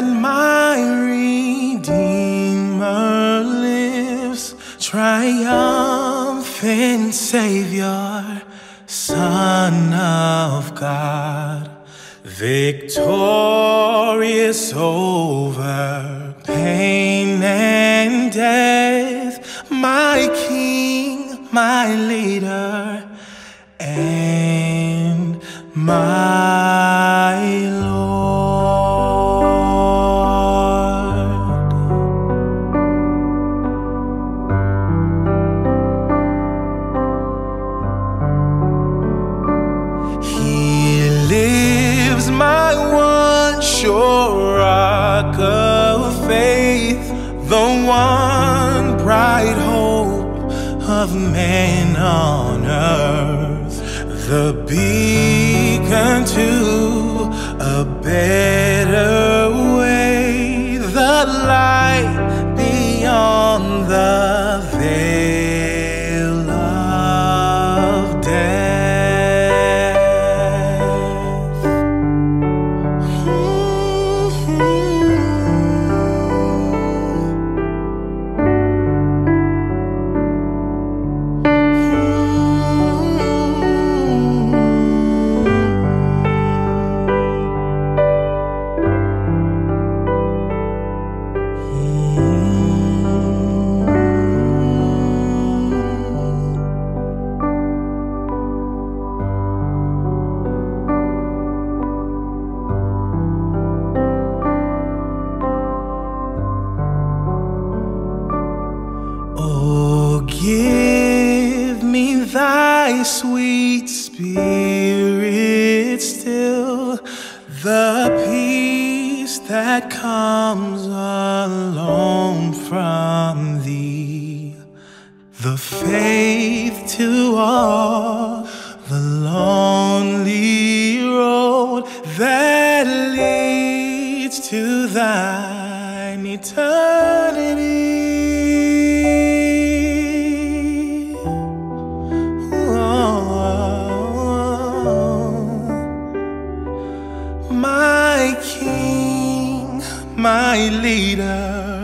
that my Redeemer lives, triumphant Savior, Son of God, victorious over pain and death, my King, my leader, and my Lord. He lives, my one sure rock of faith, the one bright hope of men on earth, the beacon to a better way, the light beyond the veil of death. Oh, give me thy sweet spirit still, the peace that comes alone from thee, the faith to walk the lonely road that leads to thine eternity. My King, my leader,